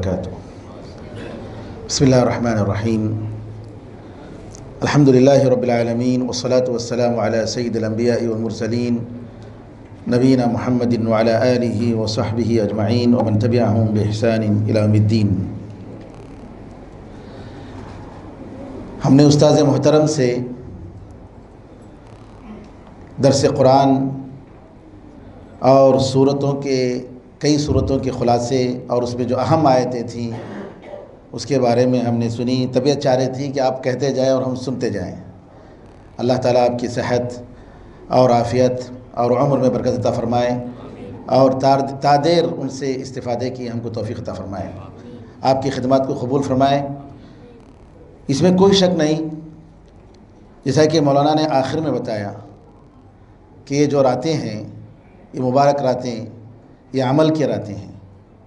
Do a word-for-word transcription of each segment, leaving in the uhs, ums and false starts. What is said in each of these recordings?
وبرکاتہ۔ بسم اللہ الرحمن الرحیم، الحمدللہ رب العالمین والصلاة والسلام علی سید الانبیاء والمرسلین نبینا محمد وعلی آلہ وصحبہ اجمعین ومن تبعہم بإحسان الی یوم الدین۔ ہم نے استاذ محترم سے درس قرآن اور صورتوں کے کئی صورتوں کے خلاصے اور اس میں جو اہم آیتیں تھیں اس کے بارے میں ہم نے سنی۔ طبیعت چاہ رہی تھی کہ آپ کہتے جائیں اور ہم سنتے جائیں۔ اللہ تعالیٰ آپ کی صحت اور عافیت اور عمر میں برکت عطا فرمائے اور تادیر ان سے استفادے کی ہم کو توفیق عطا فرمائے، آپ کی خدمات کو قبول فرمائے۔ اس میں کوئی شک نہیں، جیسا کہ مولانا نے آخر میں بتایا کہ یہ جو راتیں ہیں یہ مبارک راتیں، یہ عمل کی راتیں ہیں،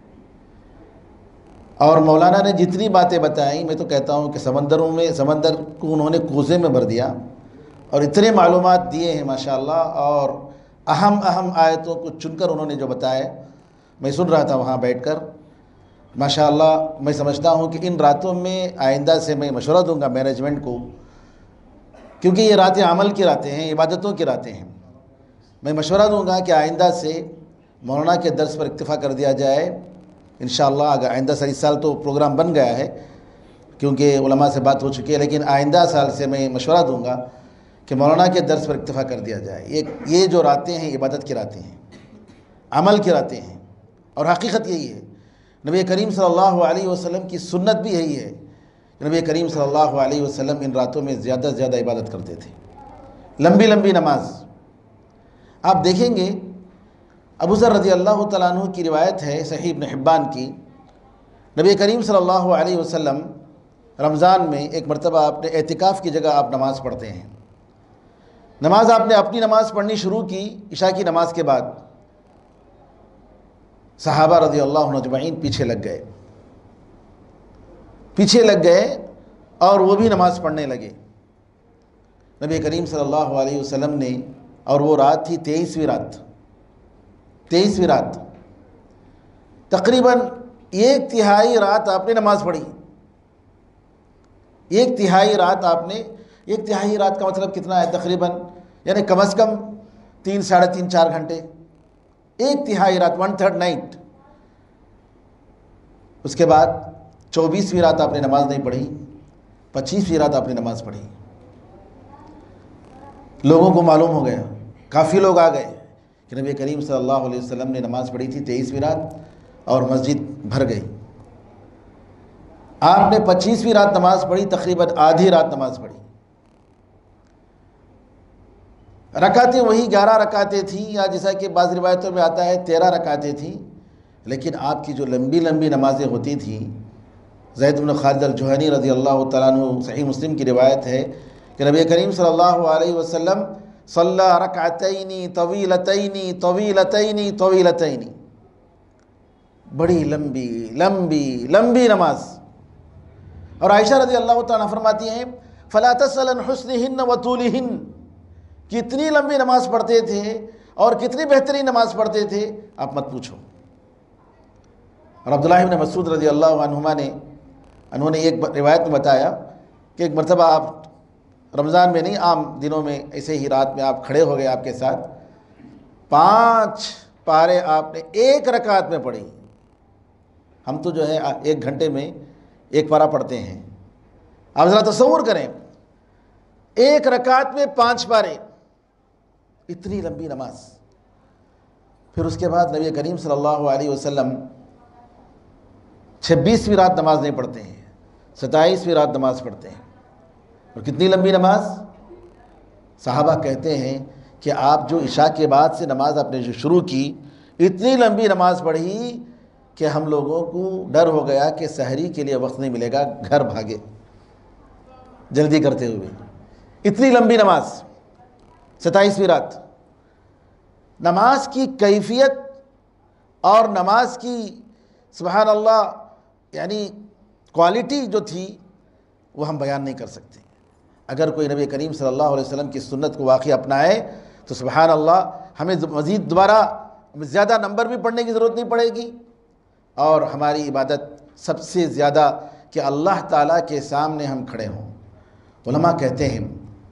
اور مولانا نے جتنی باتیں بتائیں میں تو کہتا ہوں کہ سمندروں میں سمندر کو انہوں نے کوزے میں بھر دیا اور اتنے معلومات دیے ہیں ماشاءاللہ، اور اہم اہم آیتوں کو چن کر انہوں نے جو بتایا میں سن رہا تھا وہاں بیٹھ کر، ماشاءاللہ میں سمجھتا ہوں کہ ان راتوں میں آئندہ سے میں مشورہ دوں گا مینجمنٹ کو، کیونکہ یہ راتیں عمل کی راتیں ہیں، عبادتوں کی راتیں ہیں۔ میں مشورہ دوں گا کہ آئندہ سے مولانا کے درس پر اکتفا کر دیا جائے انشاءاللہ۔ اگر آئندہ سال، اس سال تو پروگرام بن گیا ہے کیونکہ علماء سے بات ہو چکی ہے، لیکن آئندہ سال سے میں مشورہ دوں گا کہ مولانا کے درس پر اکتفا کر دیا جائے۔ یہ یہ جو راتیں ہیں عبادت کی راتیں ہیں، عمل کی راتیں ہیں، اور حقیقت یہی ہے۔ نبی کریم صلی اللہ علیہ وسلم کی سنت بھی یہی ہے، نبی کریم صلی اللہ علیہ وسلم ان راتوں میں زیادہ سے زیادہ عبادت کرتے تھے، لمبی لمبی نماز۔ آپ دیکھیں گے ابو ذر رضی اللہ تعالیٰ عنہ کی روایت ہے صحیح ابن حبان کی، نبی کریم صلی اللہ علیہ وسلم رمضان میں ایک مرتبہ آپ نے اعتکاف کی جگہ آپ نماز پڑھتے ہیں۔ نماز آپ نے اپنی نماز پڑھنی شروع کی عشاء کی نماز کے بعد، صحابہ رضی اللہ عنہ اجمعین پیچھے لگ گئے پیچھے لگ گئے اور وہ بھی نماز پڑھنے لگے۔ نبی کریم صلی اللہ علیہ وسلم نے، اور وہ رات تھی تیئیسویں رات تیئیسویں رات تقریباً ایک تہائی رات آپ نے نماز پڑھی۔ ایک تہائی رات آپ نے ایک تہائی رات کا مطلب کتنا ہے؟ تقریباً یعنی کم از کم تین ساڑھے تین چار گھنٹے، ایک تہائی رات، ون تھرڈ نائٹ۔ اس کے بعد چوبیسویں رات آپ نے نماز نہیں پڑھی، پچیسویں رات آپ نے نماز پڑھی۔ لوگوں کو معلوم ہو گیا، کافی لوگ آ گئے کہ نبی کریم صلی اللہ علیہ وسلم نے نماز پڑھی تھی تیئیسویں رات اور مسجد بھر گئی۔ آپ نے پچیسویں رات نماز پڑھی، تقریباً آدھی رات نماز پڑھی۔ رکعتیں وہی گیارہ رکعتیں تھیں، یا جیسا کہ بعض روایتوں میں آتا ہے تیرہ رکعتیں تھیں، لیکن آپ کی جو لمبی لمبی نمازیں ہوتی تھیں، زید بن خالد الجہنی رضی اللہ تعالیٰ عنہ صحیح مسلم کی روایت ہے کہ نبی کریم صلی اللہ علیہ وسلم صلی رکعتین طویلتین طویلتین طویلتین، بڑی لمبی لمبی لمبی نماز۔ اور عائشہ رضی اللہ تعالیٰ فرماتی ہیں فلا تسأل عن حسنہن وطولہن، کتنی لمبی نماز پڑھتے تھے اور کتنی بہترین نماز پڑھتے تھے آپ مت پوچھو۔ اور عبداللہ بن مسعود رضی اللہ عنہما نے انہوں نے ایک روایت میں بتایا کہ ایک مرتبہ آپ رمضان میں نہیں، عام دنوں میں ایسے ہی رات میں آپ کھڑے ہو گئے، آپ کے ساتھ پانچ پارے آپ نے ایک رکعت میں پڑھی۔ ہم تو جو ہے ایک گھنٹے میں ایک پارہ پڑھتے ہیں، آپ ذرا تصور کریں ایک رکعت میں پانچ پارے، اتنی لمبی نماز۔ پھر اس کے بعد نبی کریم صلی اللہ علیہ وسلم چھبیسویں رات نماز نہیں پڑھتے ہیں، ستائیسویں رات نماز پڑھتے ہیں، اور کتنی لمبی نماز۔ صحابہ کہتے ہیں کہ آپ جو عشاء کے بعد سے نماز آپ نے جو شروع کی، اتنی لمبی نماز پڑھی کہ ہم لوگوں کو ڈر ہو گیا کہ سحری کے لیے وقت نہیں ملے گا، گھر بھاگے جلدی کرتے ہوئے۔ اتنی لمبی نماز، ستائیسویں رات۔ نماز کی کیفیت اور نماز کی سبحان اللہ یعنی کوالٹی جو تھی وہ ہم بیان نہیں کر سکتے۔ اگر کوئی نبی کریم صلی اللہ علیہ وسلم کی سنت کو واقعی اپنائے تو سبحان اللہ ہمیں مزید دوبارہ زیادہ نمبر بھی پڑھنے کی ضرورت نہیں پڑے گی، اور ہماری عبادت سب سے زیادہ کہ اللہ تعالیٰ کے سامنے ہم کھڑے ہوں۔ علماء کہتے ہیں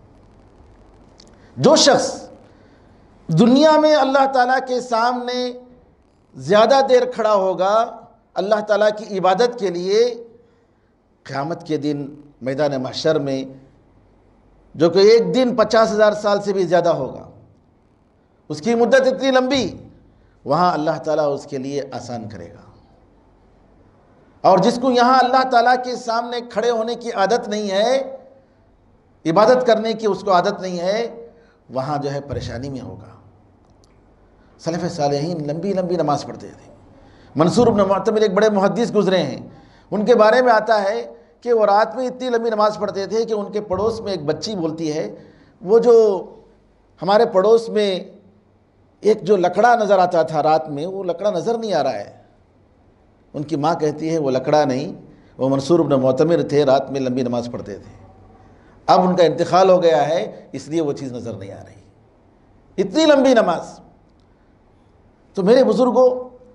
جو شخص دنیا میں اللہ تعالیٰ کے سامنے زیادہ دیر کھڑا ہوگا اللہ تعالیٰ کی عبادت کے لیے، قیامت کے دن میدان محشر میں، جو کہ ایک دن پچاس ہزار سال سے بھی زیادہ ہوگا، اس کی مدت اتنی لمبی، وہاں اللہ تعالیٰ اس کے لیے آسان کرے گا۔ اور جس کو یہاں اللہ تعالیٰ کے سامنے کھڑے ہونے کی عادت نہیں ہے، عبادت کرنے کی اس کو عادت نہیں ہے، وہاں جو ہے پریشانی میں ہوگا۔ سلف صالحین لمبی لمبی نماز پڑھتے تھے۔ منصور بن معتمر ایک بڑے محدث گزرے ہیں، ان کے بارے میں آتا ہے کہ وہ رات میں اتنی لمبی نماز پڑھتے تھے کہ ان کے پڑوس میں ایک بچی بولتی ہے، وہ جو ہمارے پڑوس میں ایک جو لکڑا نظر آتا تھا رات میں، وہ لکڑا نظر نہیں آ رہا ہے۔ ان کی ماں کہتی ہے وہ لکڑا نہیں، وہ منصور بن معتمر تھے، رات میں لمبی نماز پڑھتے تھے، اب ان کا انتقال ہو گیا ہے اس لیے وہ چیز نظر نہیں آ رہی، اتنی لمبی نماز۔ تو میرے بزرگوں،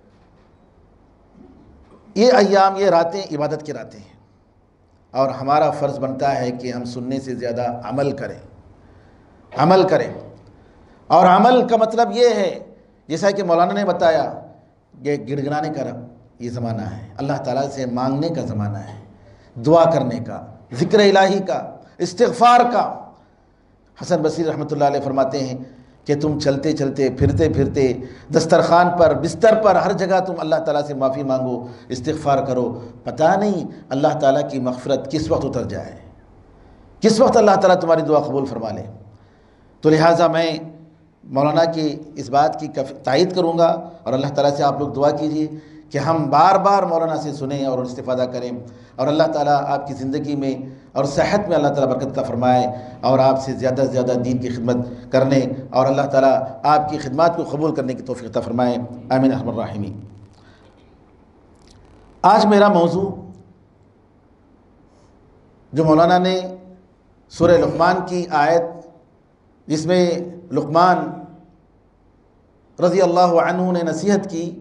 یہ ایام، یہ راتیں عبادت کی راتیں ہیں، اور ہمارا فرض بنتا ہے کہ ہم سننے سے زیادہ عمل کریں، عمل کریں۔ اور عمل کا مطلب یہ ہے، جیسا کہ مولانا نے بتایا، کہ گڑگڑانے کا یہ زمانہ ہے، اللہ تعالیٰ سے مانگنے کا زمانہ ہے، دعا کرنے کا، ذکر الہی کا، استغفار کا۔ حسن بصری رحمۃ اللہ علیہ فرماتے ہیں کہ تم چلتے چلتے، پھرتے پھرتے، دسترخوان پر، بستر پر، ہر جگہ تم اللہ تعالیٰ سے معافی مانگو، استغفار کرو، پتہ نہیں اللہ تعالیٰ کی مغفرت کس وقت اتر جائے، کس وقت اللہ تعالیٰ تمہاری دعا قبول فرما لے۔ تو لہٰذا میں مولانا کی اس بات کی تائید کروں گا، اور اللہ تعالیٰ سے آپ لوگ دعا کیجیے کہ ہم بار بار مولانا سے سنیں اور استفادہ کریں، اور اللہ تعالیٰ آپ کی زندگی میں اور صحت میں اللہ تعالیٰ برکت عطا فرمائے، اور آپ سے زیادہ سے زیادہ دین کی خدمت کرنے، اور اللہ تعالیٰ آپ کی خدمات کو قبول کرنے کی توفیق عطا فرمائے، آمین ارحم الراحمین۔ آج میرا موضوع جو مولانا نے سورہ لقمان کی آیت، جس میں لقمان رضی اللہ عنہ نے نصیحت کی،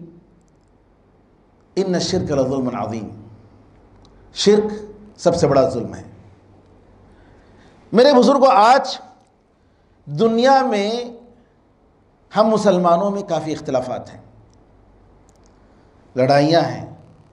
ان الشرک لظلم عظیم، شرک سب سے بڑا ظلم ہے۔ میرے بزرگوں، آج دنیا میں ہم مسلمانوں میں کافی اختلافات ہیں، لڑائیاں ہیں،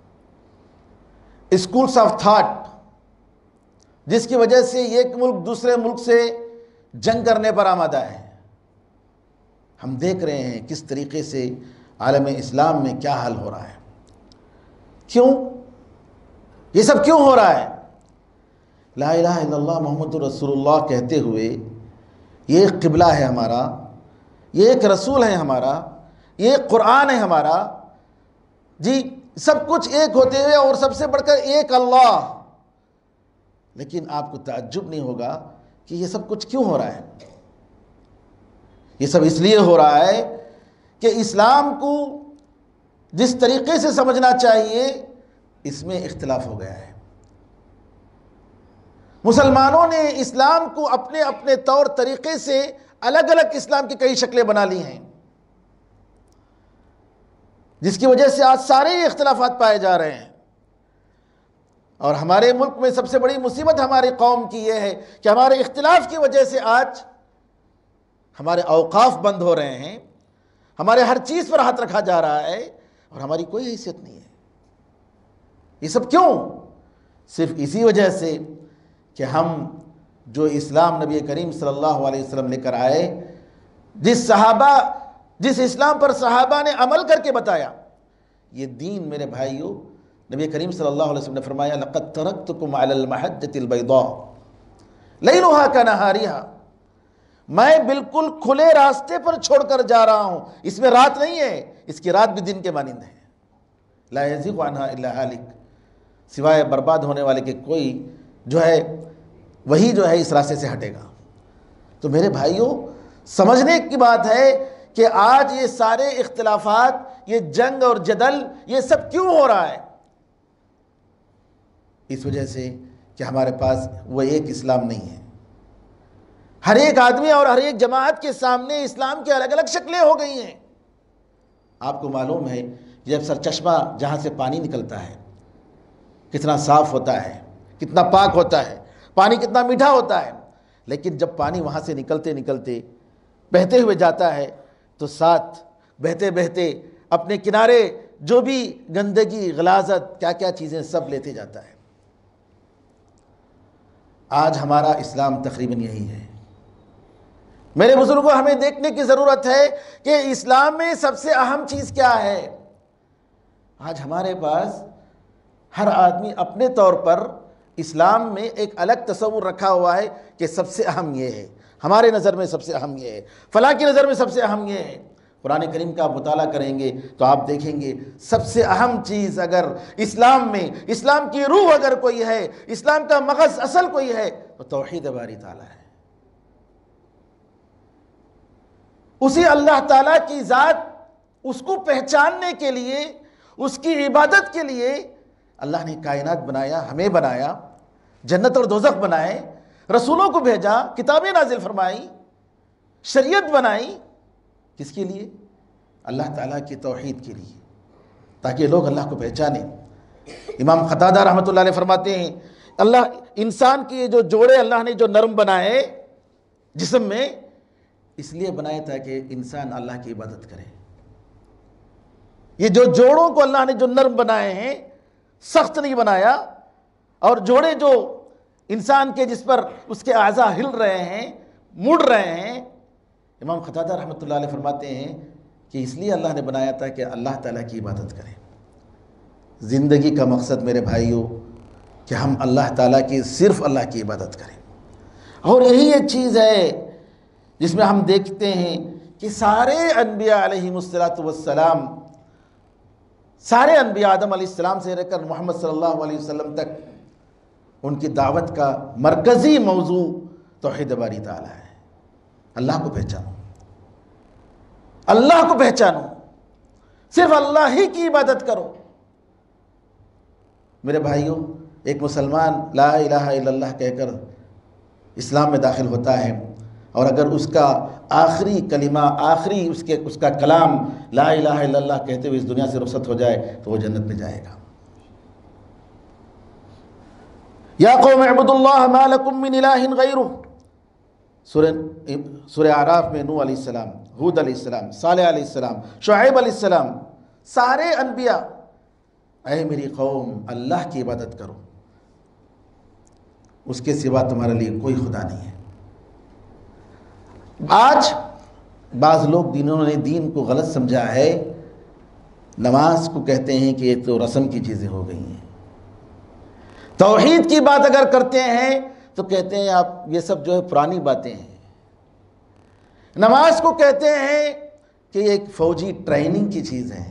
اسکولس آف تھاٹ، جس کی وجہ سے ایک ملک دوسرے ملک سے جنگ کرنے پر آمادہ ہے۔ ہم دیکھ رہے ہیں کس طریقے سے عالم اسلام میں کیا حال ہو رہا ہے، کیوں یہ سب کیوں ہو رہا ہے؟ لا الہ الا اللہ محمد رسول اللہ کہتے ہوئے، یہ ایک قبلہ ہے ہمارا، یہ ایک رسول ہے ہمارا، یہ ایک قرآن ہے ہمارا، جی سب کچھ ایک ہوتے ہوئے اور سب سے بڑھ کر ایک اللہ، لیکن آپ کو تعجب نہیں ہوگا کہ یہ سب کچھ کیوں ہو رہا ہے؟ یہ سب اس لیے ہو رہا ہے کہ اسلام کو جس طریقے سے سمجھنا چاہیے اس میں اختلاف ہو گیا ہے۔ مسلمانوں نے اسلام کو اپنے اپنے طور طریقے سے الگ الگ اسلام کی کئی شکلیں بنا لی ہیں، جس کی وجہ سے آج سارے یہ اختلافات پائے جا رہے ہیں۔ اور ہمارے ملک میں سب سے بڑی مصیبت ہماری قوم کی یہ ہے کہ ہمارے اختلاف کی وجہ سے آج ہمارے اوقاف بند ہو رہے ہیں، ہمارے ہر چیز پر ہاتھ رکھا جا رہا ہے، اور ہماری کوئی حیثیت نہیں ہے۔ یہ سب کیوں؟ صرف اسی وجہ سے کہ ہم جو اسلام نبی کریم صلی اللہ علیہ وسلم لے کر آئے، جس صحابہ جس اسلام پر صحابہ نے عمل کر کے بتایا، یہ دین میرے بھائیوں، نبی کریم صلی اللہ علیہ وسلم نے فرمایا لقد ترکتکم علی المحجۃ البیضاء لیلها کنہارها، میں بالکل کھلے راستے پر چھوڑ کر جا رہا ہوں، اس میں رات نہیں ہے، اس کی رات بھی دن کے مانند ہے، لا یزیغ عنہا الا ہالک، سوائے برباد ہونے والے کے کوئی جو ہے وہی جو ہے اس راستے سے ہٹے گا۔ تو میرے بھائیوں، سمجھنے کی بات ہے کہ آج یہ سارے اختلافات، یہ جنگ اور جدل، یہ سب کیوں ہو رہا ہے؟ اس وجہ سے کہ ہمارے پاس وہ ایک اسلام نہیں ہے۔ ہر ایک آدمی اور ہر ایک جماعت کے سامنے اسلام کی الگ الگ شکلیں ہو گئی ہیں۔ آپ کو معلوم ہے جب سر چشمہ جہاں سے پانی نکلتا ہے، کتنا صاف ہوتا ہے، کتنا پاک ہوتا ہے، پانی کتنا میٹھا ہوتا ہے، لیکن جب پانی وہاں سے نکلتے نکلتے بہتے ہوئے جاتا ہے تو ساتھ بہتے بہتے اپنے کنارے جو بھی گندگی، غلاظت، کیا کیا چیزیں سب لیتے جاتا ہے۔ آج ہمارا اسلام تقریباً یہی ہے۔ میرے بزرگوں، ہمیں دیکھنے کی ضرورت ہے کہ اسلام میں سب سے اہم چیز کیا ہے۔ آج ہمارے پاس ہر آدمی اپنے طور پر اسلام میں ایک الگ تصور رکھا ہوا ہے کہ سب سے اہم یہ ہے، ہمارے نظر میں سب سے اہم یہ ہے، فلاں کی نظر میں سب سے اہم یہ ہے۔ قرآن کریم کا آپ مطالعہ کریں گے تو آپ دیکھیں گے سب سے اہم چیز اگر اسلام میں، اسلام کی روح اگر کوئی ہے، اسلام کا مغز اصل کوئی ہے تو توحید باری تعالیٰ ہے۔ اسی اللہ تعالیٰ کی ذات، اس کو پہچاننے کے لیے، اس کی عبادت کے لیے اللہ نے کائنات بنایا، ہمیں بنایا، جنت اور دوزخ بنائے، رسولوں کو بھیجا، کتابیں نازل فرمائی، شریعت بنائی، کس کے لیے؟ اللہ تعالیٰ کی توحید کے لیے، تاکہ لوگ اللہ کو پہچانیں۔ امام قتادہ رحمۃ اللہ علیہ فرماتے ہیں اللہ انسان کی جو جوڑے اللہ نے جو نرم بنائے جسم میں، اس لیے بنائے تاکہ انسان اللہ کی عبادت کرے۔ یہ جو جوڑوں کو اللہ نے جو نرم بنائے ہیں، سخت نہیں بنایا، اور جوڑے جو انسان کے جس پر اس کے اعضاء ہل رہے ہیں، مڑ رہے ہیں، امام قتادہ رحمۃ اللہ علیہ فرماتے ہیں کہ اس لیے اللہ نے بنایا تھا کہ اللہ تعالیٰ کی عبادت کریں۔ زندگی کا مقصد میرے بھائیوں کہ ہم اللہ تعالیٰ کی، صرف اللہ کی عبادت کریں۔ اور یہی ایک چیز ہے جس میں ہم دیکھتے ہیں کہ سارے انبیاء علیہم الصلاۃ والسلام، سارے انبیاء آدم علیہ السلام سے لے کر محمد صلی اللہ علیہ وسلم تک، ان کی دعوت کا مرکزی موضوع توحید باری تعالیٰ ہے۔ اللہ کو پہچانو، اللہ کو پہچانو، صرف اللہ ہی کی عبادت کرو۔ میرے بھائیوں، ایک مسلمان لا الہ الا اللہ کہہ کر اسلام میں داخل ہوتا ہے، اور اگر اس کا آخری کلمہ، آخری اس کے اس کا کلام لا الہ الا اللہ کہتے ہوئے اس دنیا سے رخصت ہو جائے تو وہ جنت میں جائے گا۔ یا قوم اعبدوا اللہ ما لکم من الہ غیرہ، سورہ سورہ اعراف میں نوح علیہ السلام، ہود علیہ السلام، صالح علیہ السلام، شعیب علیہ السلام، سارے انبیاء، اے میری قوم اللہ کی عبادت کرو، اس کے سوا تمہارے لیے کوئی خدا نہیں ہے۔ آج بعض لوگ دینوں نے دین کو غلط سمجھا ہے، نماز کو کہتے ہیں کہ یہ تو رسم کی چیزیں ہو گئی ہیں، توحید کی بات اگر کرتے ہیں تو کہتے ہیں آپ یہ سب جو ہے پرانی باتیں ہیں، نماز کو کہتے ہیں کہ یہ ایک فوجی ٹریننگ کی چیز ہے،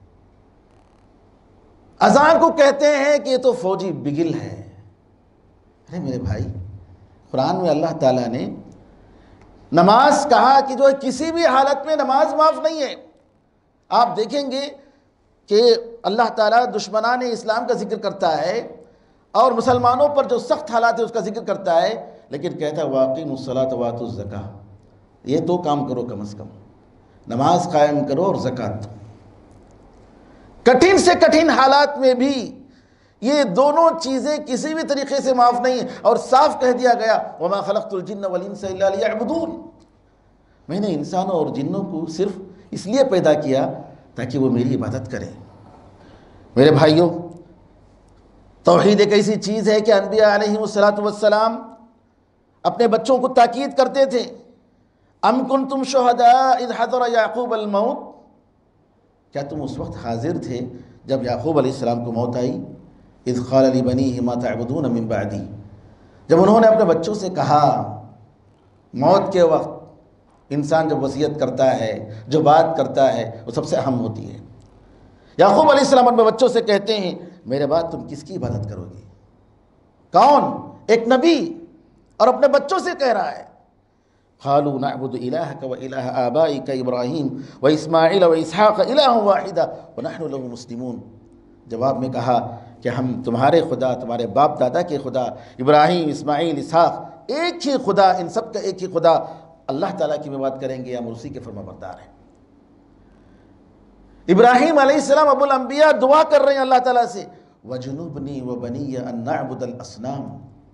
اذان کو کہتے ہیں کہ یہ تو فوجی بگل ہے۔ ارے میرے بھائی، قرآن میں اللہ تعالیٰ نے نماز کہا کہ جو ہے کسی بھی حالت میں نماز معاف نہیں ہے۔ آپ دیکھیں گے کہ اللہ تعالیٰ دشمنان اسلام کا ذکر کرتا ہے اور مسلمانوں پر جو سخت حالات ہے اس کا ذکر کرتا ہے، لیکن کہتا ہے وَأَقِیمُوا الصَّلَاةَ وَآتُوا الزَّکَاةَ، یہ دو کام کرو کم از کم، نماز قائم کرو اور زکوٰۃ دو۔ کٹھن سے کٹھن حالات میں بھی یہ دونوں چیزیں کسی بھی طریقے سے معاف نہیں ہیں، اور صاف کہہ دیا گیا وَمَا خَلَقْتُ الْجِنَّ وَالْإِنسَ إِلَّا لِيَعْبُدُونَ، میں نے انسانوں اور جنوں کو صرف اس لیے پیدا کیا تاکہ وہ میری عبادت کریں۔ میرے بھائیوں، توحید ایک ایسی چیز ہے کہ انبیاء علیہم الصلاۃ والسلام اپنے بچوں کو تاکید کرتے تھے، ام کنتم شہداء اذ حضر یعقوب الموت، کیا تم اس وقت حاضر تھے جب یعقوب علیہ السلام کو موت آئی؟ اذ قال لبنیہ ما تعبدون من بعدی، جب انہوں نے اپنے بچوں سے کہا، موت کے وقت انسان جب وصیت کرتا ہے، جو بات کرتا ہے وہ سب سے اہم ہوتی ہے۔ یعقوب علیہ السلام اپنے بچوں سے کہتے ہیں میرے بعد تم کس کی عبادت کرو گے؟ کون؟ ایک نبی، اور اپنے بچوں سے کہہ رہا ہے قالوا نعبد الہک و الہ آبائک ابراہیم و اسماعیل و اسحاق الہ واحدا ونحن له مسلمون، جواب میں کہا کہ ہم تمہارے خدا، تمہارے باپ دادا کے خدا ابراہیم، اسماعیل، اسحاق، ایک ہی خدا، ان سب کا ایک ہی خدا اللہ تعالیٰ کی عبادت کریں گے، ہم اسی کے فرما بردار ہیں۔ ابراہیم علیہ السلام ابو الانبیاء دعا کر رہے ہیں اللہ تعالیٰ سے، وجنوبنی وبنی ان نعبد الاصنام،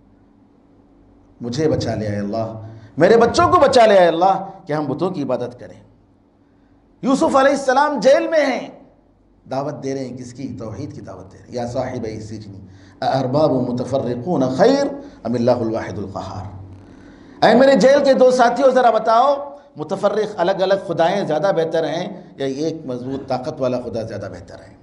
مجھے بچا لے اے اللہ، میرے بچوں کو بچا لے اے اللہ کہ ہم بتوں کی عبادت کریں۔ یوسف علیہ السلام جیل میں ہیں، دعوت دے رہے ہیں کس کی؟ توحید کی دعوت دے رہے ہیں۔ یا صاحب السجن اارباب متفرقون خیر ام اللہ الواحد القہار، اے میرے جیل کے دو ساتھیوں ذرا بتاؤ، متفرق الگ الگ خدائیں زیادہ بہتر ہیں یا ایک مضبوط طاقت والا خدا زیادہ بہتر ہے؟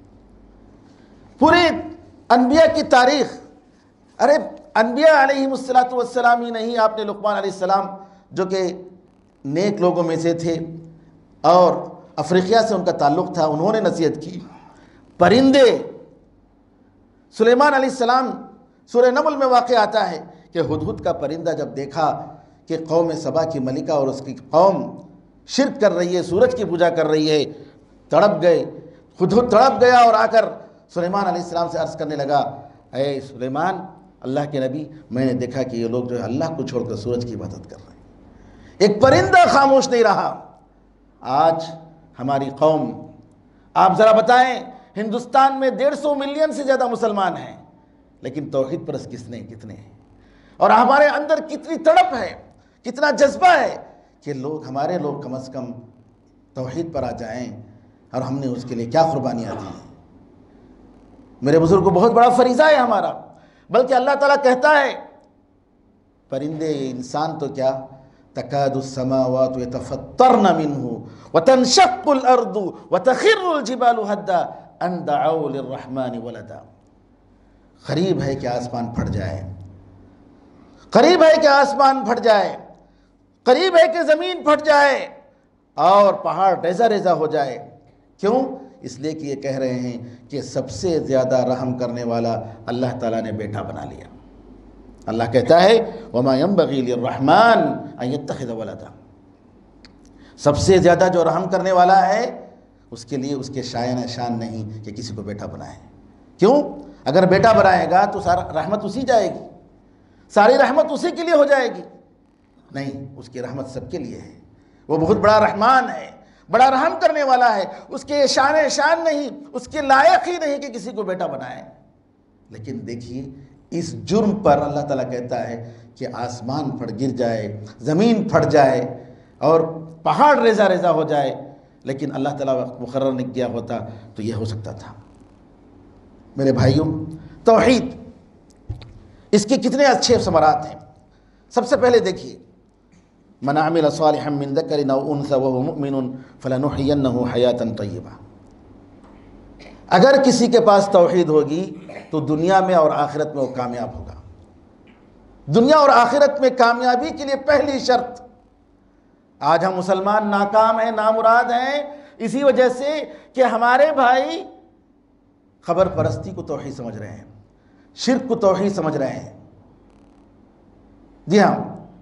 پوری انبیاء کی تاریخ، ارے انبیاء علیہم الصلاۃ والسلام ہی نہیں، آپ نے لقمان علیہ السلام جو کہ نیک لوگوں میں سے تھے اور افریقیہ سے ان کا تعلق تھا، انہوں نے نصیحت کی۔ پرندے، سلیمان علیہ السلام سورہ نمل میں واقع آتا ہے کہ ہدہد کا پرندہ جب دیکھا کہ قوم سبا کی ملکہ اور اس کی قوم شرک کر رہی ہے، سورج کی پوجا کر رہی ہے، تڑپ گئے، ہدہد تڑپ گیا اور آ کر سلیمان علیہ السلام سے عرض کرنے لگا، اے سلیمان اللہ کے نبی، میں نے دیکھا کہ یہ لوگ جو ہے اللہ کو چھوڑ کر سورج کی عبادت کر رہے ہیں۔ ایک پرندہ خاموش نہیں رہا۔ آج ہماری قوم، آپ ذرا بتائیں، ہندوستان میں ڈیڑھ سو ملین سے زیادہ مسلمان ہیں، لیکن توحید پرست کس نے کتنے ہیں؟ اور ہمارے اندر کتنی تڑپ ہے، کتنا جذبہ ہے کہ لوگ، ہمارے لوگ کم از کم توحید پر آ جائیں، اور ہم نے اس کے لیے کیا قربانیاں دی ہیں۔ میرے بزرگ کو بہت بڑا فریضہ ہے ہمارا، بلکہ اللہ تعالیٰ کہتا ہے پرندے، انسان تو کیا، تکاد السماوات یتفطرن منہ وتنشق الارض وتخر الجبال ہدا ان دعوا للرحمن ولدا، قریب ہے کہ آسمان پھٹ جائے، قریب ہے کہ آسمان پھٹ جائے، قریب ہے کہ زمین پھٹ جائے اور پہاڑ ریزہ ریزہ ہو جائے۔ کیوں؟ اس لیے کہ یہ کہہ رہے ہیں کہ سب سے زیادہ رحم کرنے والا اللہ تعالیٰ نے بیٹا بنا لیا۔ اللہ کہتا ہے وَمَا يَنبَغِي لِلرَّحْمَنِ أَن يَتَّخِذَ وَلَدًا، سب سے زیادہ جو رحم کرنے والا ہے اس کے لیے اس کے شایان شان نہیں کہ کسی کو بیٹا بنائے۔ کیوں؟ اگر بیٹا بنائے گا تو سارا رحمت اسی جائے گی، ساری رحمت اسی کے لیے ہو جائے گی۔ نہیں، اس کی رحمت سب کے لیے ہے، وہ بہت بڑا رحمان ہے، بڑا رحم کرنے والا ہے، اس کے شان شان نہیں، اس کے لائق ہی نہیں کہ کسی کو بیٹا بنائے۔ لیکن دیکھیے اس جرم پر اللہ تعالیٰ کہتا ہے کہ آسمان پھٹ گر جائے، زمین پھٹ جائے اور پہاڑ ریزہ ریزہ ہو جائے، لیکن اللہ تعالیٰ وقت مقرر نہیں کیا ہوتا تو یہ ہو سکتا تھا۔ میرے بھائیوں، توحید، اس کے کتنے اچھے ثمرات ہیں۔ سب سے پہلے دیکھیے، من عمل صالحا من ذکر او انثى وهو مؤمن فلنحيينه حیاة طیبہ، اگر کسی کے پاس توحید ہوگی تو دنیا میں اور آخرت میں وہ کامیاب ہوگا۔ دنیا اور آخرت میں کامیابی کے لیے پہلی شرط، آج ہم مسلمان ناکام ہیں، نامراد ہیں، اسی وجہ سے کہ ہمارے بھائی خبر پرستی کو توحید سمجھ رہے ہیں، شرک کو توحید سمجھ رہے ہیں، جی ہاں،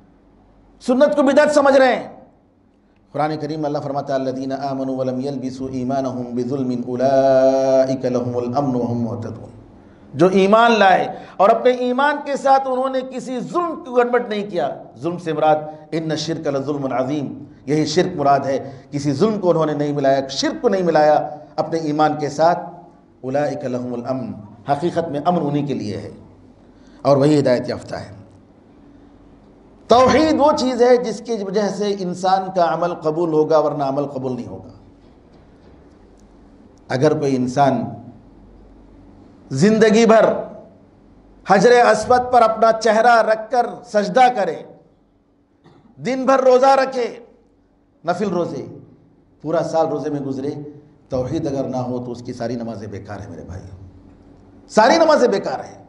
سنت کو بدعت سمجھ رہے ہیں۔ قرآن کریم میں اللہ فرماتا ہے الذین آمنوا ولم یلبسوا ایمانہم بظلم اولئک لہم الامن وہم مہتدون، جو ایمان لائے اور اپنے ایمان کے ساتھ انہوں نے کسی ظلم کو گڑبڑ نہیں کیا۔ ظلم سے مراد ان الشرک لظلم عظیم، یہی شرک مراد ہے، کسی ظلم کو انہوں نے نہیں ملایا، شرک کو نہیں ملایا اپنے ایمان کے ساتھ، اولئک لہم الامن، حقیقت میں امن انہی کے لیے ہے اور وہی ہدایت یافتہ ہے۔ توحید وہ چیز ہے جس کی وجہ سے انسان کا عمل قبول ہوگا، ورنہ عمل قبول نہیں ہوگا۔ اگر کوئی انسان زندگی بھر حجر اسود پر اپنا چہرہ رکھ کر سجدہ کرے، دن بھر روزہ رکھے، نفل روزے، پورا سال روزے میں گزرے، توحید اگر نہ ہو تو اس کی ساری نمازیں بیکار ہیں۔ میرے بھائی، ساری نمازیں بیکار ہیں۔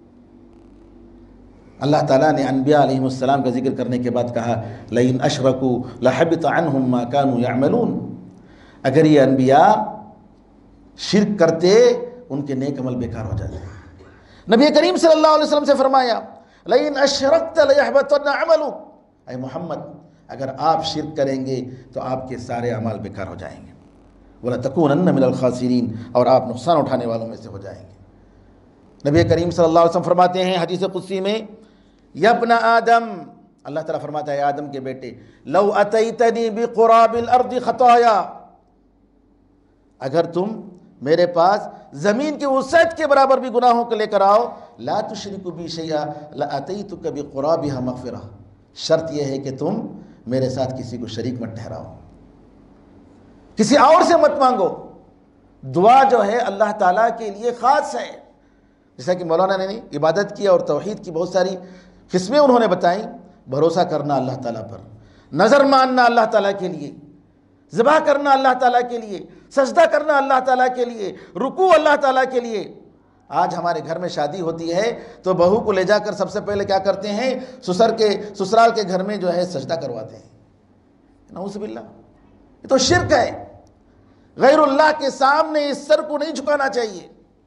اللہ تعالیٰ نے انبیاء علیہم السلام کا ذکر کرنے کے بعد کہا لَإِنْ أَشْرَكُوا لَحَبِطَ عَنْهُمْ مَا كَانُوا يَعْمَلُونَ، اگر یہ انبیاء شرک کرتے ان کے نیک عمل بیکار ہو جاتے۔ نبی کریم صلی اللہ علیہ وسلم سے فرمایا لَإِنْ أَشْرَكْتَ لَيَحْبَطَنَّ عَمَلُكَ، اے محمد اگر آپ شرک کریں گے تو آپ کے سارے اعمال بیکار ہو جائیں گے، وَلَتَكُونَنَّ مِنَ الْخَاسِرِينَ، اور آپ نقصان اٹھانے والوں میں سے ہو جائیں گے۔ نبی کریم صلی اللہ علیہ وسلم فرماتے ہیں حدیث قدسی میں، یا ابن آدم، اللہ تعالیٰ فرماتا ہے آدم کے بیٹے، لو اتیتنی بقراب الارض خطایا، اگر تم میرے پاس زمین کی وسعت کے برابر بھی گناہوں کو لے کر آؤ، لا تشرک بی شیئا لاتیتک بقرابها مغفرہ، شرط یہ ہے کہ تم میرے ساتھ کسی کو شریک مت ٹھہراؤ، کسی اور سے مت مانگو۔ دعا جو ہے اللہ تعالیٰ کے لیے خاص ہے، جیسا کہ مولانا نے عبادت کی اور توحید کی بہت ساری قسمیں انہوں نے بتائیں۔ بھروسہ کرنا اللہ تعالیٰ پر، نظر ماننا اللہ تعالیٰ کے لیے، ذبح کرنا اللہ تعالیٰ کے لیے، سجدہ کرنا اللہ تعالیٰ کے لیے، رکوع اللہ تعالیٰ کے لیے۔ آج ہمارے گھر میں شادی ہوتی ہے تو بہو کو لے جا کر سب سے پہلے کیا کرتے ہیں، سسر کے سسرال کے گھر میں جو ہے سجدہ کرواتے ہیں۔ نعوذ باللہ، یہ تو شرک ہے۔ غیر اللہ کے سامنے اس سر کو نہیں جھکانا چاہیے۔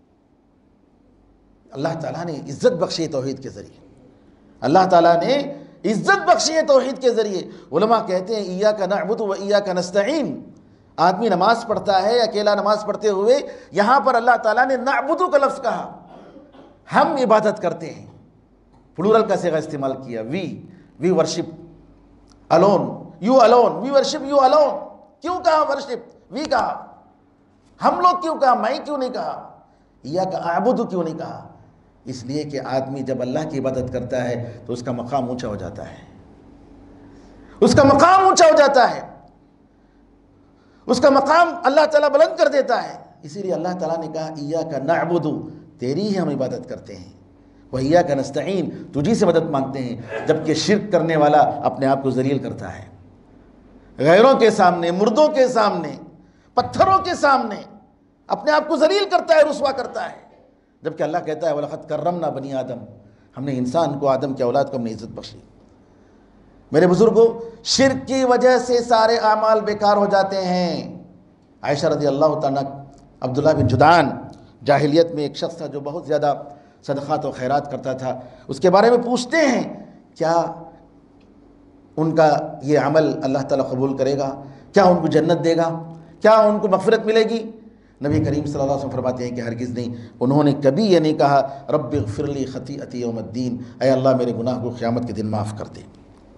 اللہ تعالیٰ نے عزت بخشی توحید کے ذریعے، اللہ تعالیٰ نے عزت بخشی ہے توحید کے ذریعے۔ علماء کہتے ہیں ایاک نعبد و ایاک نستعین، آدمی نماز پڑھتا ہے اکیلا نماز پڑھتے ہوئے، یہاں پر اللہ تعالیٰ نے نعبدو کا لفظ کہا، ہم عبادت کرتے ہیں، پلورل کا صیغہ استعمال کیا، we we worship alone, you alone, we worship you alone. کیوں کہا ورشپ، وی کہا، ہم لوگ کیوں کہا، میں کیوں نہیں کہا، ایاک اعبدو کیوں نہیں کہا؟ اس لیے کہ آدمی جب اللہ کی عبادت کرتا ہے تو اس کا مقام اونچا ہو جاتا ہے، اس کا مقام اونچا ہو جاتا ہے، اس کا مقام اللہ تعالیٰ بلند کر دیتا ہے۔ اسی لیے اللہ تعالیٰ نے کہا ایاک نعبد، تیری ہی ہم عبادت کرتے ہیں، و ایاک نستعین، تجھی سے مدد مانگتے ہیں۔ جبکہ شرک کرنے والا اپنے آپ کو ذلیل کرتا ہے، غیروں کے سامنے، مردوں کے سامنے، پتھروں کے سامنے اپنے آپ کو ذلیل کرتا ہے، رسوا کرتا ہے۔ جبکہ اللہ کہتا ہے وَلَقَدْ كَرَّمْنَا بَنِي آدم، ہم نے انسان کو، آدم کی اولاد کو ہم نے عزت بخشی۔ میرے بزرگوں، شرک کی وجہ سے سارے اعمال بیکار ہو جاتے ہیں۔ عائشہ رضی اللہ تعالیٰ، عبداللہ بن جدعان جاہلیت میں ایک شخص تھا جو بہت زیادہ صدقات و خیرات کرتا تھا، اس کے بارے میں پوچھتے ہیں کیا ان کا یہ عمل اللہ تعالیٰ قبول کرے گا، کیا ان کو جنت دے گا، کیا ان کو مغفرت ملے گی؟ نبی کریم صلی اللہ علیہ وسلم فرماتے ہیں کہ ہرگز نہیں۔ انہوں نے کبھی یہ نہیں کہا رب اغفر لی خطیئتی یوم الدین، اے اللہ میرے گناہ کو قیامت کے دن معاف کر دے۔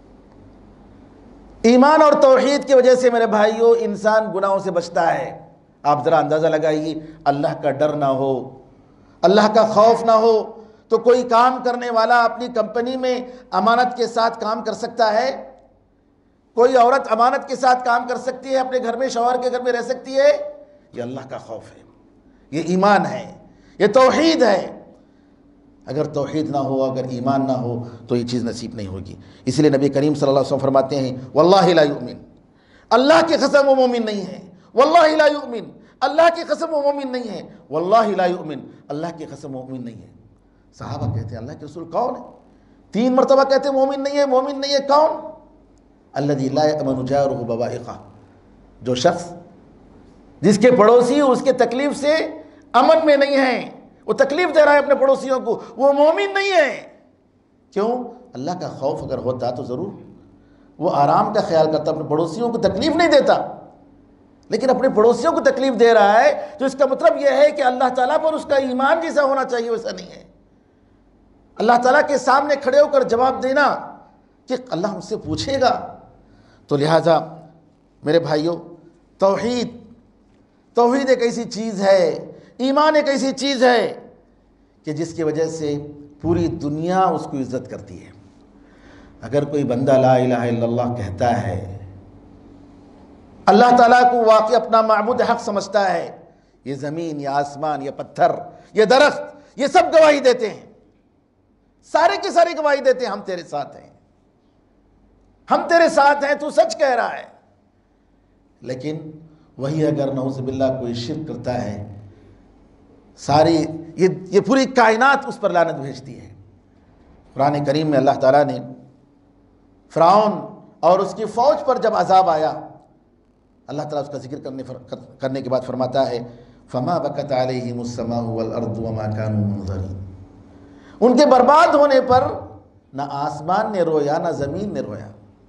ایمان اور توحید کی وجہ سے میرے بھائیوں انسان گناہوں سے بچتا ہے۔ آپ ذرا اندازہ لگائیے، اللہ کا ڈر نہ ہو، اللہ کا خوف نہ ہو تو کوئی کام کرنے والا اپنی کمپنی میں امانت کے ساتھ کام کر سکتا ہے؟ کوئی عورت امانت کے ساتھ کام کر سکتی ہے، اپنے گھر میں شوہر کے گھر میں رہ سکتی ہے؟ یہ اللہ کا خوف ہے، یہ ایمان ہے، یہ توحید ہے۔ اگر توحید نہ ہو، اگر ایمان نہ ہو تو یہ چیز نصیب نہیں ہوگی۔ اس لیے نبی کریم صلی اللہ علیہ وسلم فرماتے ہیں واللہ لا یؤمن، اللہ کی قسم وہ مومن نہیں ہے، واللہ لا یؤمن، اللہ کی قسم وہ مومن نہیں ہے، واللہ لا یؤمن، اللہ کی قسم مومن نہیں ہے۔ صحابہ کہتے ہیں اللہ کے رسول کون ہے؟ تین مرتبہ کہتے ہیں مومن نہیں ہے، مومن نہیں ہے، کون؟ الذی لا یأمن جارہ بوائقہ، جو شخص جس کے پڑوسی اس کے تکلیف سے امن میں نہیں ہیں، وہ تکلیف دے رہا ہے اپنے پڑوسیوں کو، وہ مومن نہیں ہے۔ کیوں؟ اللہ کا خوف اگر ہوتا تو ضرور وہ آرام کا خیال کرتا، اپنے پڑوسیوں کو تکلیف نہیں دیتا، لیکن اپنے پڑوسیوں کو تکلیف دے رہا ہے تو اس کا مطلب یہ ہے کہ اللہ تعالیٰ پر اس کا ایمان جیسا ہونا چاہیے ویسا نہیں ہے۔ اللہ تعالیٰ کے سامنے کھڑے ہو کر جواب دینا کہ اللہ ہم سے پوچھے گا۔ تو لہٰذا میرے بھائیوں، توحید توحید ایک ایسی چیز ہے، ایمان ایک ایسی چیز ہے کہ جس کی وجہ سے پوری دنیا اس کو عزت کرتی ہے۔ اگر کوئی بندہ لا الہ الا اللہ کہتا ہے، اللہ تعالیٰ کو واقعی اپنا معبود حق سمجھتا ہے، یہ زمین، یہ آسمان، یہ پتھر، یہ درخت، یہ سب گواہی دیتے ہیں، سارے کے سارے گواہی دیتے ہیں ہم تیرے ساتھ ہیں، ہم تیرے ساتھ ہیں، تو سچ کہہ رہا ہے۔ لیکن وہی اگر نعوذ باللہ کوئی شرک کرتا ہے، ساری یہ یہ پوری کائنات اس پر لعنت بھیجتی ہے۔ قرآن کریم میں اللہ تعالیٰ نے فرعون اور اس کی فوج پر جب عذاب آیا، اللہ تعالیٰ اس کا ذکر کرنے کرنے کے بعد فرماتا ہے فما بکت علیہم السماء والارض وما كانوا منظرین، ان کے برباد ہونے پر نہ آسمان نے رویا نہ زمین نے رویا،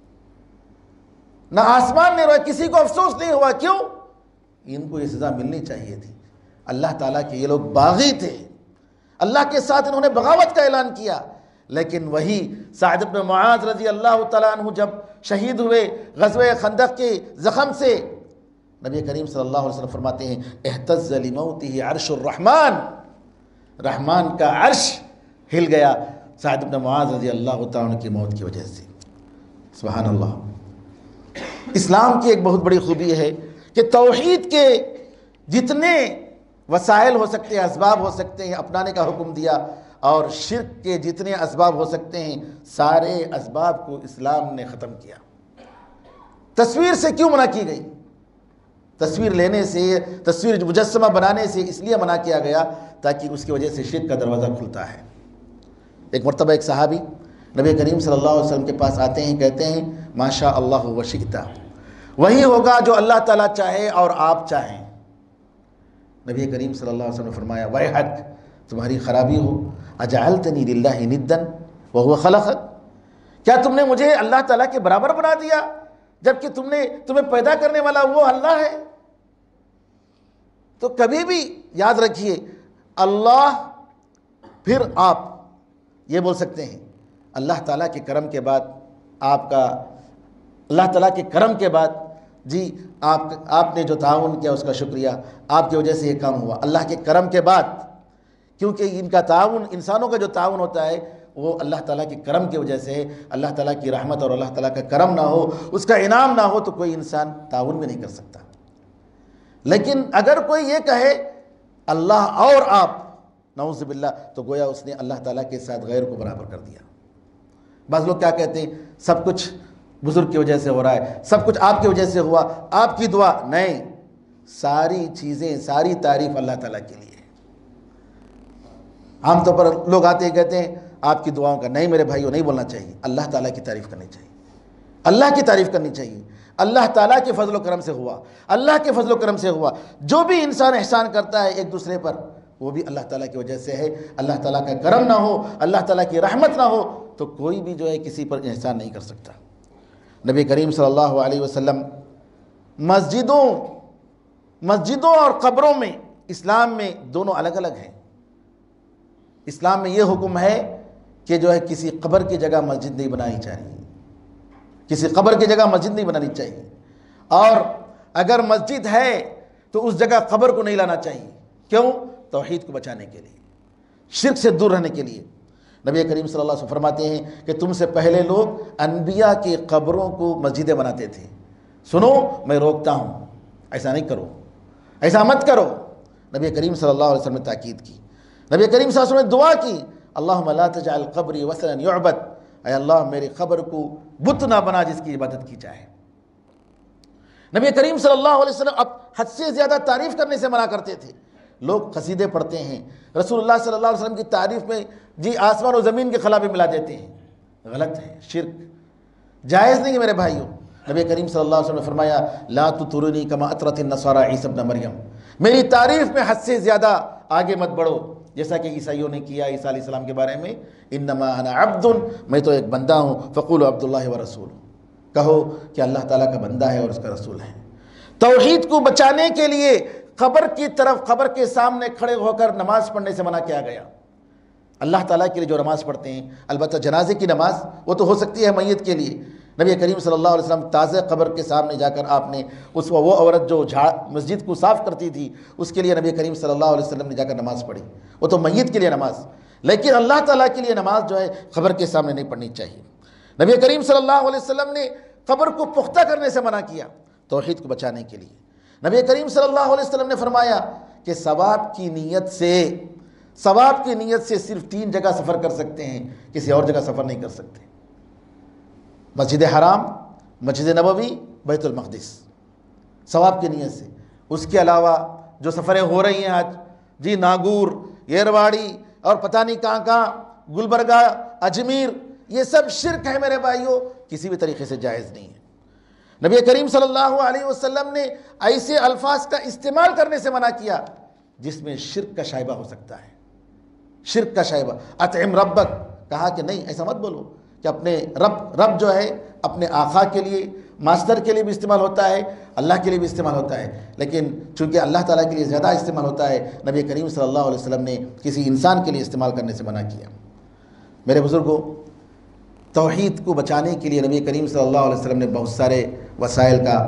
نہ آسمان نے رویا، کسی کو افسوس نہیں ہوا۔ کیوں؟ ان کو یہ سزا ملنی چاہیے تھی۔ اللہ تعالیٰ کے یہ لوگ باغی تھے، اللہ کے ساتھ انہوں نے بغاوت کا اعلان کیا، لیکن وہی سعد بن معاذ رضی اللہ تعالیٰ عنہ جب شہید ہوئے غزوہ خندق کے زخم سے، نبی کریم صلی اللہ علیہ وسلم فرماتے ہیں اہتز لموتہ عرش الرحمن، رحمان کا عرش ہل گیا سعد بن معاذ رضی اللہ تعالیٰ عنہ کی موت کی وجہ سے۔ سبحان اللہ۔ اسلام کی ایک بہت بڑی خوبی ہے کہ توحید کے جتنے وسائل ہو سکتے ہیں، اسباب ہو سکتے ہیں، اپنانے کا حکم دیا، اور شرک کے جتنے اسباب ہو سکتے ہیں سارے اسباب کو اسلام نے ختم کیا۔ تصویر سے کیوں منع کی گئی؟ تصویر لینے سے، تصویر مجسمہ بنانے سے اس لیے منع کیا گیا تاکہ اس کی وجہ سے شرک کا دروازہ کھلتا ہے۔ ایک مرتبہ ایک صحابی نبی کریم صلی اللہ علیہ وسلم کے پاس آتے ہیں، کہتے ہیں ما شاء اللہ و شئت، وہی ہوگا جو اللہ تعالیٰ چاہے اور آپ چاہیں۔ نبی کریم صلی اللہ علیہ وسلم نے فرمایا ویحک، تمہاری خرابی ہو، اجعلتنی للہ ندا وہو خلقک، کیا تم نے مجھے اللہ تعالیٰ کے برابر بنا دیا جبکہ تم نے تمہیں پیدا کرنے والا وہ اللہ ہے؟ تو کبھی بھی یاد رکھیے اللہ پھر آپ یہ بول سکتے ہیں، اللہ تعالیٰ کے کرم کے بعد آپ کا، اللہ تعالیٰ کے کرم کے بعد جی آپ آپ نے جو تعاون کیا اس کا شکریہ، آپ کی وجہ سے یہ کام ہوا، اللہ کے کرم کے بعد، کیونکہ ان کا تعاون، انسانوں کا جو تعاون ہوتا ہے وہ اللہ تعالیٰ کے کرم کی وجہ سے ہے۔ اللہ تعالیٰ کی رحمت اور اللہ تعالیٰ کا کرم نہ ہو، اس کا انعام نہ ہو تو کوئی انسان تعاون بھی نہیں کر سکتا۔ لیکن اگر کوئی یہ کہے اللہ اور آپ، نعوذ باللہ، تو گویا اس نے اللہ تعالیٰ کے ساتھ غیر کو برابر کر دیا۔ بعض لوگ کیا کہتے ہیں سب کچھ بزرگ کی وجہ سے ہو رہا ہے، سب کچھ آپ کی وجہ سے ہوا، آپ کی دعا، نہیں، ساری چیزیں، ساری تعریف اللہ تعالیٰ کے لیے۔ عام طور پر لوگ آتے ہیں کہتے ہیں آپ کی دعاؤں کا، نہیں میرے بھائیوں، نہیں بولنا چاہیے، اللہ تعالیٰ کی تعریف کرنی چاہیے، اللہ کی تعریف کرنی چاہیے۔ اللہ تعالیٰ کے فضل و کرم سے ہوا، اللہ کے فضل و کرم سے ہوا۔ جو بھی انسان احسان کرتا ہے ایک دوسرے پر وہ بھی اللہ تعالیٰ کی وجہ سے ہے۔ اللہ تعالیٰ کا کرم نہ ہو، اللہ تعالیٰ کی رحمت نہ ہو تو کوئی بھی جو ہے کسی پر احسان نہیں کر سکتا۔ نبی کریم صلی اللہ علیہ وسلم مسجدوں مسجدوں اور قبروں میں، اسلام میں دونوں الگ الگ ہیں۔ اسلام میں یہ حکم ہے کہ جو ہے کسی قبر کی جگہ مسجد نہیں بنانی چاہیے، کسی قبر کی جگہ مسجد نہیں بنانی چاہیے، اور اگر مسجد ہے تو اس جگہ قبر کو نہیں لانا چاہیے۔ کیوں؟ توحید کو بچانے کے لیے، شرک سے دور رہنے کے لیے۔ نبی کریم صلی اللہ علیہ وسلم فرماتے ہیں کہ تم سے پہلے لوگ انبیاء کی قبروں کو مسجدیں بناتے تھے۔ سنو، میں روکتا ہوں، ایسا نہیں کرو، ایسا مت کرو۔ نبی کریم صلی اللہ علیہ وسلم نے تاکید کی۔ نبی کریم صلی اللہ علیہ وسلم نے دعا کی، اللہم لا تجعل قبری وثنا یعبد، اے اللہ میری قبر کو بت نہ بنا جس کی عبادت کی جائے۔ نبی کریم صلی اللہ علیہ وسلم اب حد سے زیادہ تعریف کرنے سے منع کرتے تھے۔ لوگ قصیدے پڑھتے ہیں، رسول اللہ صلی اللہ علیہ وسلم کی تعریف میں جی آسمان و زمین کے خلا بھی ملا دیتے ہیں، غلط ہے، شرک جائز نہیں ہے میرے بھائیوں۔ نبی کریم صلی اللہ علیہ وسلم نے فرمایا لا تطرنی کما اطرت النصارى عیسی ابن مریم، میری تعریف میں حد سے زیادہ آگے مت بڑھو جیسا کہ عیسائیوں نے کیا عیسیٰ علیہ السلام کے بارے میں، انما انا عبد، میں تو ایک بندہ ہوں، فقولوا عبد اللہ ورسول، کہو کہ اللہ تعالیٰ کا بندہ ہے اور اس کا رسول ہے۔ توحید کو بچانے کے لیے قبر کی طرف، قبر کے سامنے کھڑے ہو کر نماز پڑھنے سے منع کیا گیا۔ اللہ تعالیٰ کے لیے جو نماز پڑھتے ہیں، البتہ جنازے کی نماز وہ تو ہو سکتی ہے میت کے لیے۔ نبی کریم صلی اللہ علیہ وسلم تازہ قبر کے سامنے جا کر آپ نے اس وہ عورت جو جھاڑ مسجد کو صاف کرتی تھی اس کے لیے نبی کریم صلی اللہ علیہ وسلم نے جا کر نماز پڑھی، وہ تو میت کے لیے نماز، لیکن اللہ تعالیٰ کے لیے نماز جو ہے قبر کے سامنے نہیں پڑھنی چاہیے۔ نبی کریم صلی اللہ علیہ وسلم نے قبر کو پختہ کرنے سے منع کیا توحید کو بچانے کے لیے۔ نبی کریم صلی اللہ علیہ وسلم نے فرمایا کہ ثواب کی نیت سے ثواب کی نیت سے صرف تین جگہ سفر کر سکتے ہیں، کسی اور جگہ سفر نہیں کر سکتے، مسجد حرام، مسجد نبوی، بیت المقدس، ثواب کی نیت سے۔ اس کے علاوہ جو سفریں ہو رہی ہیں آج جی ناگور، یرواڑی اور پتہ نہیں کہاں کہاں، گلبرگہ، اجمیر، یہ سب شرک ہے میرے بھائیوں، کسی بھی طریقے سے جائز نہیں ہے۔ نبی کریم صلی اللہ علیہ وسلم نے ایسے الفاظ کا استعمال کرنے سے منع کیا جس میں شرک کا شائبہ ہو سکتا ہے، شرک کا شائبہ۔ اطعم ربک، کہا کہ نہیں ایسا مت بولو کہ اپنے رب رب جو ہے اپنے آقا کے لیے، ماسٹر کے لیے بھی استعمال ہوتا ہے، اللہ کے لیے بھی استعمال ہوتا ہے، لیکن چونکہ اللہ تعالیٰ کے لیے زیادہ استعمال ہوتا ہے، نبی کریم صلی اللہ علیہ وسلم نے کسی انسان کے لیے استعمال کرنے سے منع کیا۔ میرے بزرگوں، توحید کو بچانے کے لیے نبی کریم صلی اللہ علیہ وسلم نے بہت سارے وسائل کا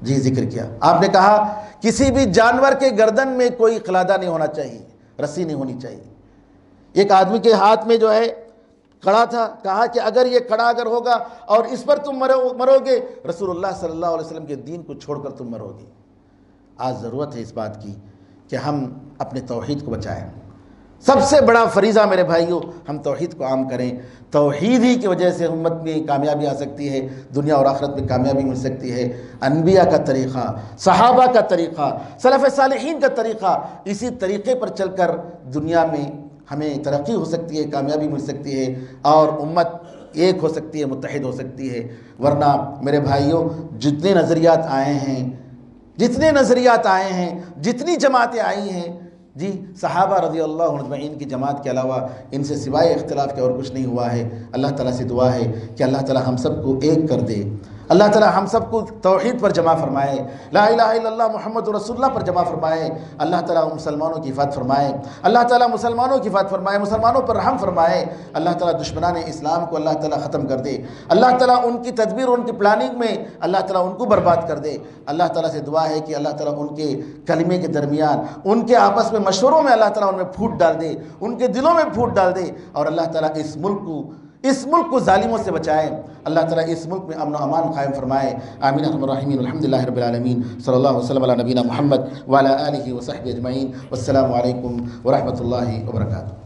جی ذکر کیا آپ نے کہا کسی بھی جانور کے گردن میں کوئی قلادہ نہیں ہونا چاہیے، رسی نہیں ہونی چاہیے۔ ایک آدمی کے ہاتھ میں جو ہے کڑا تھا، کہا کہ اگر یہ کڑا اگر ہوگا اور اس پر تم مرو مرو گے رسول اللہ صلی اللہ علیہ وسلم کے دین کو چھوڑ کر تم مرو گے۔ آج ضرورت ہے اس بات کی کہ ہم اپنے توحید کو بچائیں۔ سب سے بڑا فریضہ میرے بھائیوں، ہم توحید کو عام کریں۔ توحید ہی کی وجہ سے امت میں کامیابی آ سکتی ہے، دنیا اور آخرت میں کامیابی مل سکتی ہے۔ انبیاء کا طریقہ، صحابہ کا طریقہ، سلف صالحین کا طریقہ، اسی طریقے پر چل کر دنیا میں ہمیں ترقی ہو سکتی ہے، کامیابی مل سکتی ہے اور امت ایک ہو سکتی ہے، متحد ہو سکتی ہے۔ ورنہ میرے بھائیوں جتنے نظریات آئے ہیں جتنے نظریات آئے ہیں جتنی جماعتیں آئی ہیں، جی صحابہ رضی اللہ عنہ اجمعین کی جماعت کے علاوہ ان سے سوائے اختلاف کے اور کچھ نہیں ہوا ہے۔ اللہ تعالیٰ سے دعا ہے کہ اللہ تعالیٰ ہم سب کو ایک کر دے، اللہ تعالیٰ ہم سب کو توحید پر جمع فرمائے، لا الہ الا اللہ محمد رسول اللہ پر جمع فرمائے۔ اللہ تعالیٰ مسلمانوں کی حفاظت فرمائے، اللہ تعالیٰ مسلمانوں کی حفاظت فرمائے، مسلمانوں پر رحم فرمائے۔ اللہ تعالیٰ دشمنان اسلام کو اللہ تعالیٰ ختم کر دے، اللہ تعالیٰ ان کی تدبیر ان کی پلاننگ میں اللہ تعالیٰ ان کو برباد کر دے۔ اللہ تعالیٰ سے دعا ہے کہ اللہ تعالیٰ ان کے کلمے کے درمیان، ان کے آپس میں مشوروں میں اللہ تعالیٰ ان میں پھوٹ ڈال دے، ان کے دلوں میں پھوٹ ڈال دے، اور اللہ تعالیٰ اس ملک کو اس ملک کو ظالموں سے بچائے۔ اللہ تعالیٰ اس ملک میں امن و امان قائم فرمائے۔ آمین ارحم الراحمین۔ الحمدللہ رب العالمین، صلی اللہ وسلم علی نبینا محمد وعلی آلہ وصحبہ اجمعین۔ والسلام علیکم ورحمۃ اللہ وبرکاتہ۔